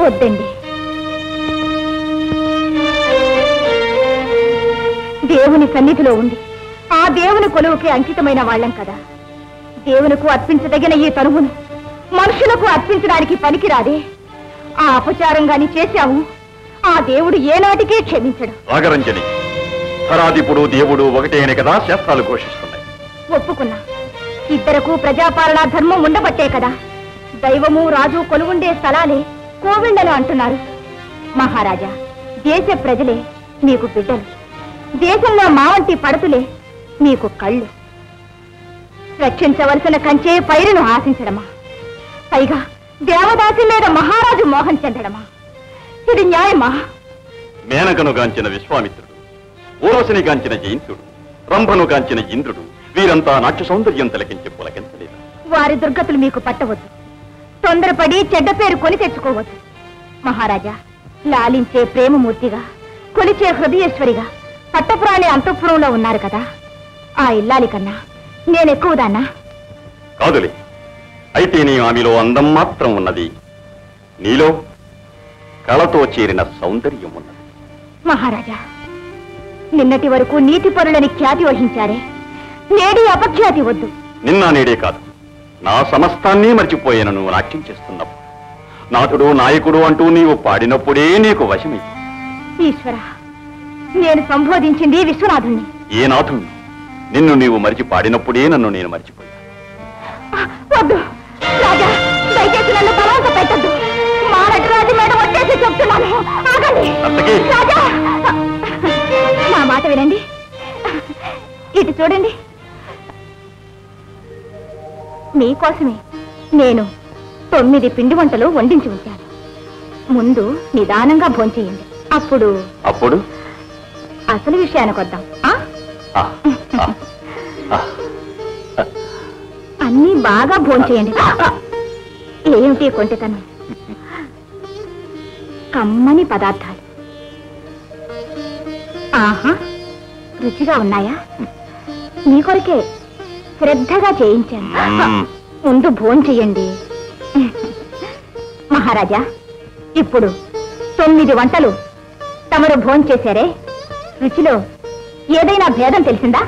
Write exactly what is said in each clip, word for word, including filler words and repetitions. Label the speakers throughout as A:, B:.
A: వద్దండి. దేవుని సన్నిధిలో ఉంది ఆ దేవుని కొలువుకి అంకితమైన వాళ్ళం కదా. దేవునికి అర్పించదగిన ఈ తనువును మనుషులకు అర్పించడానికి పనికిరాదే. ఆ అపచారం గాని చేశాము, ఆ దేవుడు ఏనాటికే క్షమించడు.
B: రాగరంజని, ధరాధిపుడు దేవుడు ఒకటే అని కదా శాస్త్రాలు ఘోషిస్తున్నాయి.
A: ఒప్పుకున్నా. ఇద్దరకు ప్రజాపాలన ధర్మం ఉండబట్టే కదా దైవము రాజు కొలువుండే స్థలాలే కోవిళ్ళను అంటున్నారు. మహారాజా, దేశ ప్రజలే మీకు బిడ్డలు, దేశంలో మావంటి పడతులే మీకు కళ్ళు. రక్షించవలసిన కంచే పైరును ఆశించడమా, పైగా దేవదాసి మీద మహారాజు మోహం చెందడమా? ఇది న్యాయమా?
B: మేనకను గాంచిన విశ్వామిత్రుడు, ఊర్వశిని గాంచిన జయంతుడు, రంభను గాంచిన ఇంద్రుడు వీరంతా నాట్య సౌందర్యం తిలకించి పులకించలేదు.
A: వారి దుర్గతులు మీకు పట్టవద్దు. తొందరపడి చెడ్డ పేరు కొని తెచ్చుకోవద్దు. మహారాజా, లాలించే ప్రేమమూర్తిగా, కొలిచే హృదయేశ్వరిగా పట్టపురాణి అంతఃపురంలో ఉన్నారు కదా. ఆ ఇల్లాలి కన్నా నేనెక్కువదాన్నా?
B: కాదులే. అయితే నీ ఆమెలో అందం మాత్రం ఉన్నది, నీలో కళతో చేరిన సౌందర్యం ఉన్నది.
A: మహారాజా, నిన్నటి వరకు నీతి పరులని ఖ్యాతి వహించారే, నేడి అపఖ్యాతి వద్దు.
B: నిన్న నేడే కాదు, నా సమస్తాన్ని మర్చిపోయాను నువ్వు నాట్యం చేస్తున్నప్పుడు. నాథుడు నాయకుడు అంటూ నీవు పాడినప్పుడే నీకు వశమై.
A: ఈశ్వర, నేను సంబోధించింది విశ్వనాథుణ్ణి.
B: ఏ నాథుడు? నిన్ను నీవు మరిచి పాడినప్పుడే నన్ను నేను మర్చిపోయా.
A: వద్దు రాజా, దయచేసి నన్ను బలవంత పెట్టద్దు. మా నటరాజు మేడ వచ్చేసి చెప్తున్నాను, ఆగండి. రాజా, నా మాట వినండి. ఇటు చూడండి. మీకోసమే నేను తొమ్మిది పిండి వంటలు వండించి ఉంచాను. ముందు నిదానంగా భోంచేయండి, అప్పుడు
B: అప్పుడు
A: అసలు విషయానికి వద్దాం. అన్నీ బాగా భోంచేయండి. ఏమిటి కొంటెతనం? కమ్మని పదార్థాలు. ఆహా, రుచిగా ఉన్నాయా? మీ కొరకే శ్రద్ధగా చేయించాను. ముందు భోంచేయండి. మహారాజా, ఇప్పుడు తొమ్మిది వంటలు తమరు భోంచేశారే, రుచిలో ఏదైనా భేదం తెలిసిందా?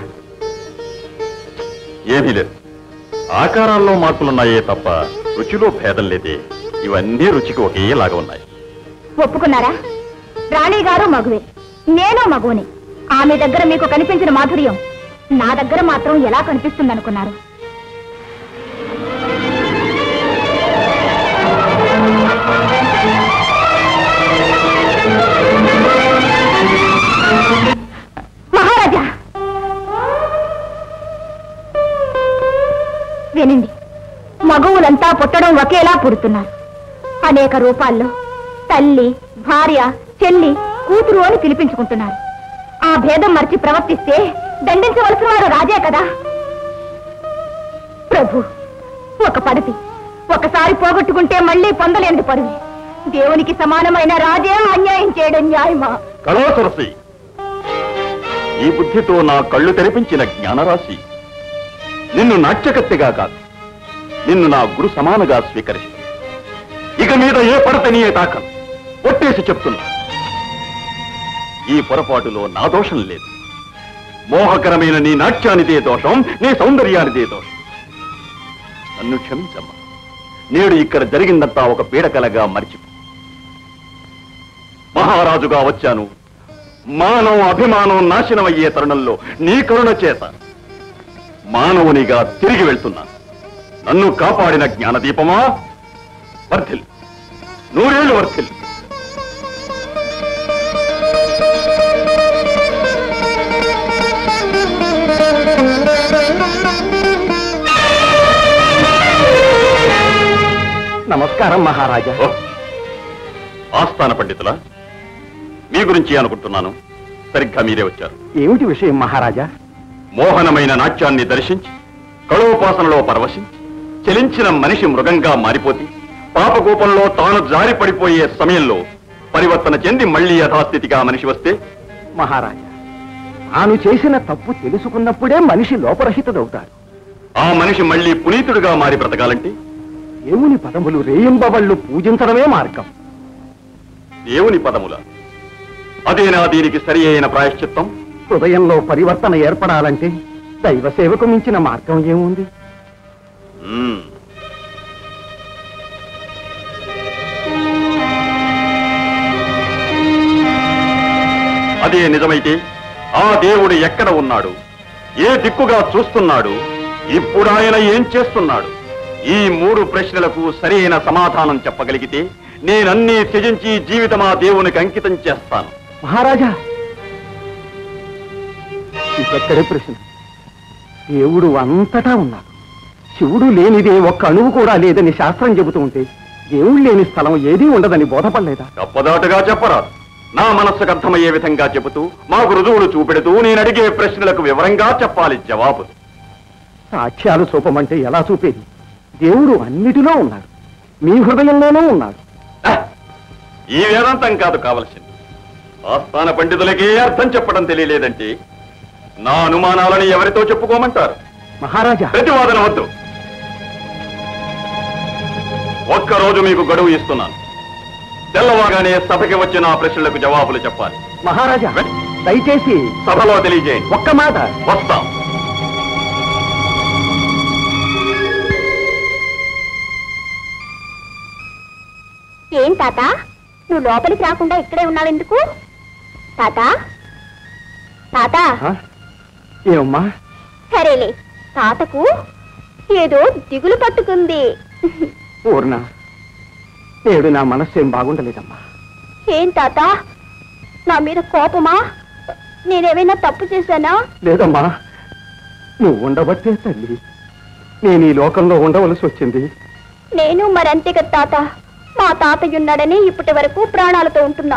B: ఏమీ లేదు. ఆకారాల్లో మార్పులున్నాయే తప్ప రుచిలో భేదం లేదే. ఇవన్నీ రుచికి ఒకేలాగా ఉన్నాయి.
A: ఒప్పుకున్నారా? రాణి గారు మగువే, నేను మగువని. ఆమె దగ్గర మీకు కనిపించిన మాధుర్యం నా దగ్గర మాత్రం ఎలా కనిపిస్తుందనుకున్నారు? మహారాజా, వినండి. మగవులంతా పుట్టడం ఒకేలా పుడుతున్నారు. అనేక రూపాల్లో తల్లి, భార్య, చెల్లి, కూతురు అని పిలిపించుకుంటున్నారు. ఆ భేదం మర్చి ప్రవర్తిస్తే దండించవలసిన వారు రాజే కదా. ప్రభు, ఒక పడతి ఒకసారి పోగొట్టుకుంటే మళ్ళీ పొందలేని పరువి. దేవునికి సమానమైన రాజే అన్యాయం చేయడం న్యాయమా?
B: కళాసరసి, ఈ బుద్ధితో నా కళ్ళు తెరిపించిన జ్ఞానరాశి నిన్ను నాట్యకత్తిగా కాదు, నిన్ను నా గురు సమానగా స్వీకరిస్తుంది. ఇక మీద ఏ పడతనియే తాకను, ఒట్టేసి చెప్తున్నా. ఈ పొరపాటులో నా దోషం లేదు. మోహకరమైన నీ నాట్యానిదే దోషం, నీ సౌందర్యానిదే దోషం. నన్ను క్షమించమ్మా. నేడు ఇక్కడ జరిగిందంతా ఒక పీడకలగా మరిచిపో. మహారాజుగా వచ్చాను. మానవ అభిమానం నాశనమయ్యే తరుణంలో నీ కరుణ చేత మానవునిగా తిరిగి వెళ్తున్నాను. నన్ను కాపాడిన జ్ఞానదీపమా, వర్ధిల్, నూరేళ్లు వర్ధిల్.
C: నమస్కారం మహారాజా.
B: ఆస్థాన పండితుల, మీ గురించి అనుకుంటున్నాను. సరిగ్గా మీరే వచ్చారు.
C: ఏమిటి విషయం మహారాజా?
B: మోహనమైన నాట్యాన్ని దర్శించి కళోపాసనలో పరవశించి చలించిన మనిషి మృగంగా మారిపోతే పాపకూపంలో తాను జారి పడిపోయే సమయంలో పరివర్తన చెంది మళ్లీ యథాస్థితిగా మనిషి వస్తే?
C: మహారాజా, తాను చేసిన తప్పు తెలుసుకున్నప్పుడే మనిషి లోపరహితుడవుతాడు.
B: ఆ మనిషి మళ్లీ పునీతుడిగా మారి బ్రతకాలంటే
C: ఏముని పదములు రేయింబవళ్లు పూజించడమే మార్గం.
B: దేవుని పదముల అదేనా దీనికి సరి అయిన ప్రాయశ్చిత్తం?
C: హృదయంలో పరివర్తన ఏర్పడాలంటే దైవ సేవకు మించిన మార్గం ఏముంది?
B: మ్మ్. అదే నిజమైతే ఆ దేవుడు ఎక్కడ ఉన్నాడు, ఏ దిక్కుగా చూస్తున్నాడు, ఇప్పుడు ఆయన ఏం చేస్తున్నాడు? ఈ మూడు ప్రశ్నలకు సరైన సమాధానం చెప్పగలిగితే నేనన్నీ త్యజించి జీవితం ఆ దేవునికి అంకితం చేస్తాను.
C: మహారాజా, ఇదెక్కడే ప్రశ్న? దేవుడు అంతటా ఉన్నాడు. శివుడు లేనిదే ఒక్క అణువు కూడా లేదని శాస్త్రం చెబుతూ ఉంటే దేవుడు లేని స్థలం ఏదీ ఉండదని బోధపడలేదా?
B: తప్పదాటుగా చెప్పరాదు. నా మనస్సుకు అర్థమయ్యే విధంగా చెబుతూ మాకు రుజువులు చూపెడుతూ నేను అడిగే ప్రశ్నలకు వివరంగా చెప్పాలి జవాబు.
C: సాక్ష్యాలు చూపమంటే ఎలా చూపేది? దేవుడు అన్నిటిలో ఉన్నాడు, మీ హృదయంలోనూ ఉన్నాడు.
B: ఆహ్! ఈ వేదాంతం కాదు కావలసింది. ఆస్థాన పండితులకే అర్థం చెప్పడం తెలియలేదంటే నా అనుమానాలను ఎవరితో చెప్పుకోమంటారు?
C: మహారాజా,
B: ప్రతివాదన వద్దు. ఒక్కరోజు మీకు గడువు ఇస్తున్నాను. తెల్లవాగానే సభకి వచ్చిన ఆ ప్రశ్నలకు జవాబులు చెప్పాలి.
C: మహారాజా, దయచేసి
B: సభలో తెలియజేయండి.
C: ఒక్క మాట.
B: వస్తాం.
A: ఏం తాత, నువ్వు లోపలికి రాకుండా ఇక్కడే ఉన్నావెందుకు? తాత తాత
C: ఆ? ఏమమ్మా?
A: సరేలే, తాతకు ఏదో దిగులు పట్టుకుంది.
C: పూర్ణ, నేడు నా మనస్సు ఏం బాగుండలేదమ్మా.
A: ఏం తాత, నా మీద కోపమా? నేనేమైనా తప్పు చేశానా?
C: లేదమ్మా, నువ్వు ఉండబట్టే తల్లి నేను ఈ లోకంలో ఉండవలసి వచ్చింది.
A: నేను మరంతే కదా తాత. మా తాతయ్య ఉన్నాడని ఇప్పటి వరకు ప్రాణాలతో ఉంటున్నా.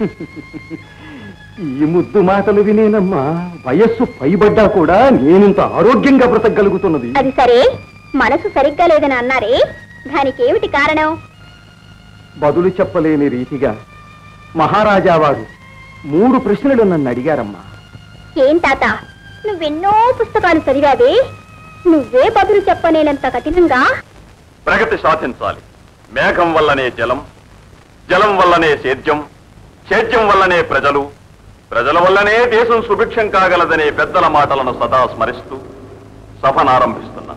C: ఈ ముద్దు మాటలు వినేనమ్మా వయస్సు పైబడ్డా కూడా నేనింత ఆరోగ్యంగా బ్రతకగలుగుతున్నది.
A: అది సరే, మనసు సరిగ్గా లేదని అన్నారే, దానికి ఏమిటి కారణం?
C: బదులు చెప్పలేని రీతిగా మహారాజా వారు మూడు ప్రశ్నలు నన్ను అడిగారమ్మా.
A: ఏం తాత, నువ్వెన్నో పుస్తకాలు చదివావే, నువ్వే బదులు చెప్పనేనంత కఠినంగా?
B: ప్రగతి సాధించాలి. మేఘం వల్లనే జలం, జలం వల్లనే సేద్యం, సేద్యం వల్లనే ప్రజలు, ప్రజల వల్లనే దేశం సుభిక్షం కాగలదనే పెద్దల మాటలను సదా స్మరిస్తూ సభనారంభిస్తున్నా.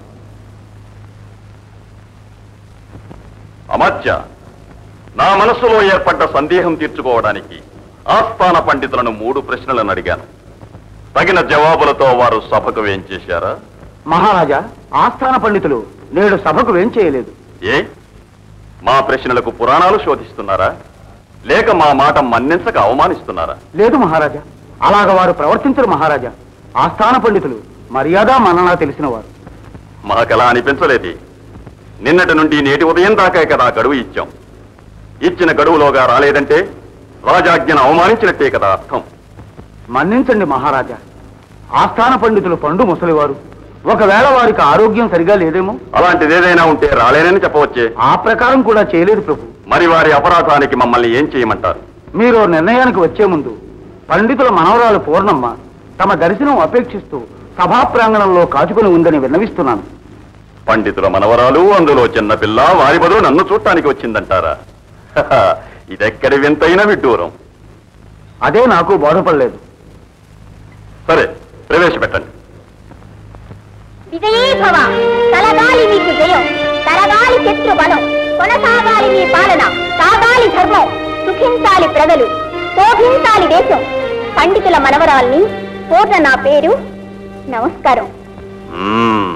B: అమర్త్య, నా మనస్సులో ఏర్పడ్డ సందేహం తీర్చుకోవడానికి ఆస్థాన పండితులను మూడు ప్రశ్నలను అడిగాను. తగిన జవాబులతో వారు సభకు వేంచేశారా?
C: మహారాజా, ఆస్థాన పండితులు నేడు సభకు వేం చేయలేదు.
B: ఏ, మా ప్రశ్నలకు పురాణాలు శోధిస్తున్నారా, లేక మా మాట మన్నించక అవమానిస్తున్నారా?
C: లేదు మహారాజా, అలాగ వారు ప్రవర్తించరు మహారాజా. ఆస్థాన పండితులు మర్యాద మననా తెలిసిన వారు.
B: మాకలా అనిపించలేదు. నిన్నటి నుండి నేటి ఉదయం దాకా కదా గడువు ఇచ్చాం. ఇచ్చిన గడువులోగా రాలేదంటే రాజాజ్ఞను అవమానించినట్టే కదా అర్థం.
C: మన్నించండి మహారాజా, ఆస్థాన పండితులు పండు ముసలివారు. ఒకవేళ వారికి ఆరోగ్యం సరిగా లేదేమో.
B: అలాంటిది ఏదైనా ఉంటే రాలేనని చెప్పవచ్చే.
C: ఆ ప్రకారం కూడా చేయలేదు ప్రభు.
B: మరి వారి అపరాధానికి మమ్మల్ని ఏం చేయమంటారు?
C: మీరు నిర్ణయానికి వచ్చే ముందు పండితుల మనవరాలు పూర్ణమ్మ తమ దర్శనం అపేక్షిస్తూ సభా ప్రాంగణంలో కాచుకుని ఉందని విన్నవిస్తున్నాను.
B: పండితుల మనవరాలు, అందులో చిన్నపిల్ల, వారి బదులు నన్ను చూడటానికి వచ్చిందంటారా? హహ, ఇదెక్కడి వింతైన విడ్డూరం.
C: అదే నాకు బోధపడలేదు.
B: సరే, ప్రవేశపెట్టండి.
A: విజయీ భవ, కలగాలి మీకు జయం, తరగాలి శత్రు బలం, కొనసాగాలి మీ పాలన, సాగాలి ధర్మం, సుఖించాలి ప్రజలు, శోభించాలి దేశం. పండితుల మనవరాల్ని పూర్ణ నా పేరు. నమస్కారం.
B: మ్మ్.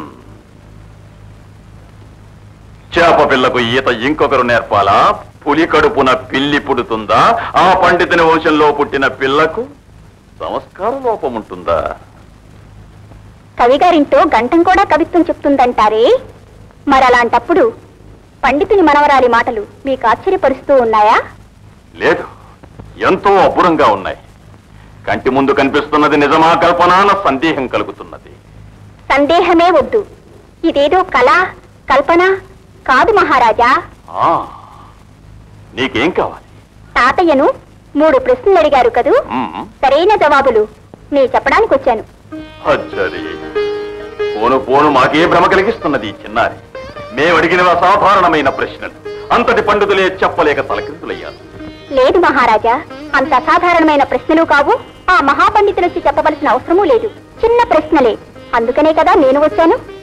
B: చేప పిల్లకు ఈత ఇంకొకరు నేర్పాలా? పులి కడుపున పిల్లి పుడుతుందా? ఆ పండితుని వంశంలో పుట్టిన పిల్లకు సంస్కార లోపం ఉంటుందా?
A: కవిగారింటో గంటం కూడా కవిత్వం చెప్తుందంటారే, మరలాంటప్పుడు పండితుని మనవరాలి మాటలు మీకు ఆశ్చర్యపరుస్తూ ఉన్నాయా?
B: లేదు, ఎంతో అబ్బురంగా ఉన్నాయి. కంటి ముందు కనిపిస్తున్నది నిజమా కల్పన అన్న సందేహం కలుగుతున్నది.
A: సందేహమే వద్దు, ఇదేదో కళ కల్పన కాదు మహారాజా.
B: ఆ, నీకేం కావాలి?
A: తాతయ్యను మూడు ప్రశ్నలు అడిగారు కదూ,
B: మ్మ్.
A: సరైన జవాబులు నీ చెప్పడానికి వచ్చాను.
B: అచ్చరి, పోను పోను మాకే భ్రమ కలిగిస్తున్నది ఈ చిన్నారి. మేము అడిగిన అసాధారణమైన ప్రశ్నలు అంతటి పండితులే చెప్పలేక తలకిందులయ్యారు.
A: లేదు మహారాజా, అంత అసాధారణమైన ప్రశ్నలు కావు. ఆ మహాపండితులొచ్చి చెప్పవలసిన అవసరమూ లేదు. చిన్న ప్రశ్నలే, అందుకనే కదా నేను వచ్చాను.